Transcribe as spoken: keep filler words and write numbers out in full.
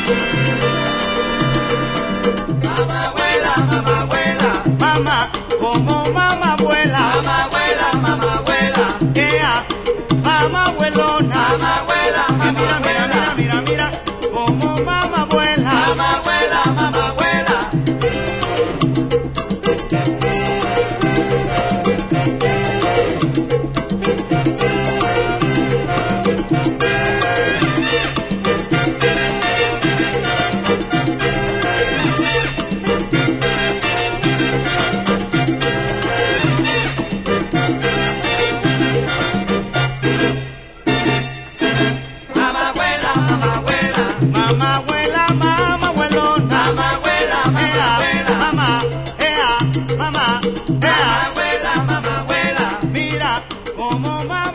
Mamá abuela, mamá abuela, Mamá, como mamá abuela. mamá abuela, mamá abuela, Ea, mamá abuelona. mamá abuela, Que mamá mira, mira, abuela, mira, mira, mira, como mamá abuela. mamá abuela, mamá abuela. Mamá abuela, mamá abuela, Mamá abuela, mamá abuelona. mamá abuela, mamá Ea, abuela, mamá, ea, mamá, mamá ea. abuela, mamá abuela, Mira, como mamá